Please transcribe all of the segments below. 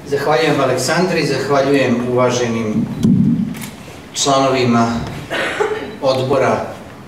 Zahvaljujem Aleksandri, zahvaljujem uvaženim članovima odbora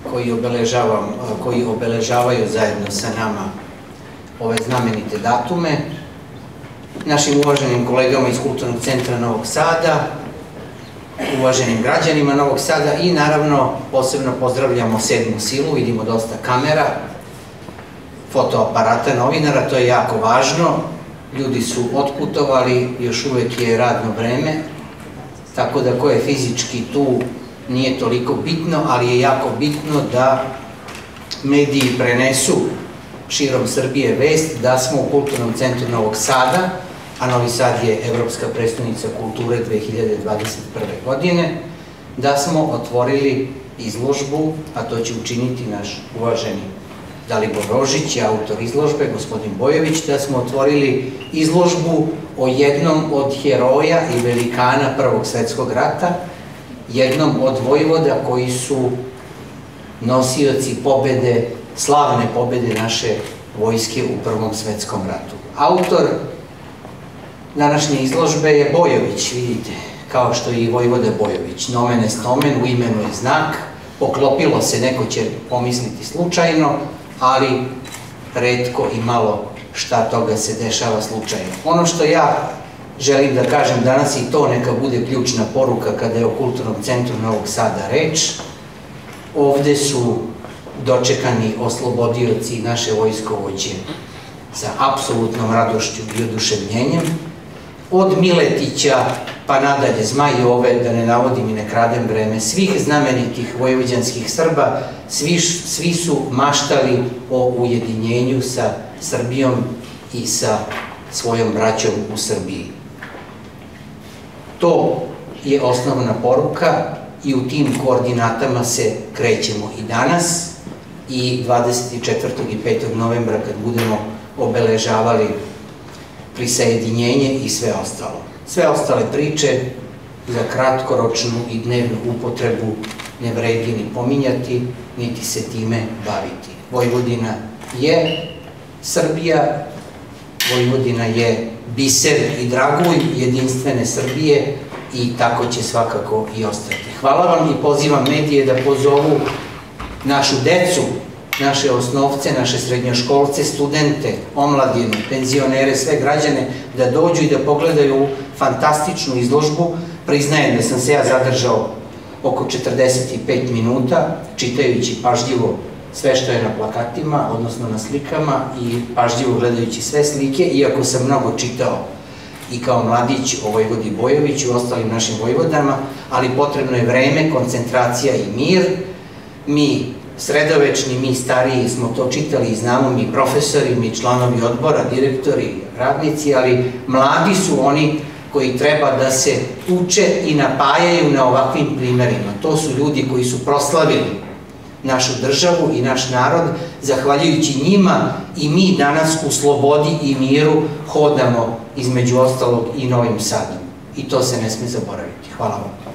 koji obeležavaju zajedno sa nama ove znamenite datume, našim uvaženim kolegama iz Kulturnog centra Novog Sada, uvaženim građanima Novog Sada i naravno posebno pozdravljamo Sedmu silu, vidimo dosta kamera, fotoaparata, novinara, to je jako važno. Ljudi su otputovali, još uvek je radno vreme, tako da ko je fizički tu nije toliko bitno, ali je jako bitno da mediji prenesu širom Srbije vest da smo u Kulturnom centru Novog Sada, a Novi Sad je Evropska prestonica kulture 2021. godine, da smo otvorili izložbu, a to će učiniti naš uvaženi Dalibor Rožić, autor izložbe, gospodin Bojović, da smo otvorili izložbu o jednom od heroja i velikana Prvog svetskog rata, jednom od vojvoda koji su nosioci pobede, slavne pobede naše vojske u Prvom svetskom ratu. Autor današnje izložbe je Bojović, vidite, kao što je i vojvoda Bojović. Nomen est omen, u imenu je znak, poklopilo se, neko će pomisliti slučajno, ali retko i malo šta toga se dešava slučajno. Ono što ja želim da kažem danas, i to neka bude ključna poruka kada je o Kulturnom centru Novog Sada reč, ovde su dočekani oslobodioci naše vojskovođe sa apsolutnom radošću i oduševljenjem, od Miletića pa nadalje, Zmajove, da ne navodim i ne kradem vreme, svih znamenitih vojvođanskih Srba, svi su maštali o ujedinjenju sa Srbijom i sa svojom braćom u Srbiji. To je osnovna poruka i u tim koordinatama se krećemo i danas i 24. i 5. novembra kad budemo obeležavali prisajedinjenje i sve ostalo. Sve ostale priče za kratkoročnu i dnevnu upotrebu ne vredi ni pominjati, niti se time baviti. Vojvodina je Srbija, Vojvodina je biser i dragulj jedinstvene Srbije i tako će svakako i ostati. Hvala vam i pozivam medije da pozovu našu decu, naše osnovce, naše srednjoškolce, studente, omladinu, penzionere, sve građane da dođu i da pogledaju fantastičnu izložbu. Priznajem da sam se ja zadržao oko 45 minuta čitajući pažljivo sve što je na plakatima, odnosno na slikama i pažljivo gledajući sve slike, iako sam mnogo čitao i kao mladić o vojvodi Bojoviću i ostalim našim vojvodama, ali potrebno je vreme, koncentracija i mir. Mi sredovečni, mi stariji smo to čitali i znamo, mi profesori, mi članovi odbora, direktori, radnici, ali mladi su oni koji treba da se uče i napajaju na ovakvim primerima. To su ljudi koji su proslavili našu državu i naš narod, zahvaljujući njima i mi danas u slobodi i miru hodamo između ostalog i Novim Sadom. I to se ne sme zaboraviti. Hvala vam.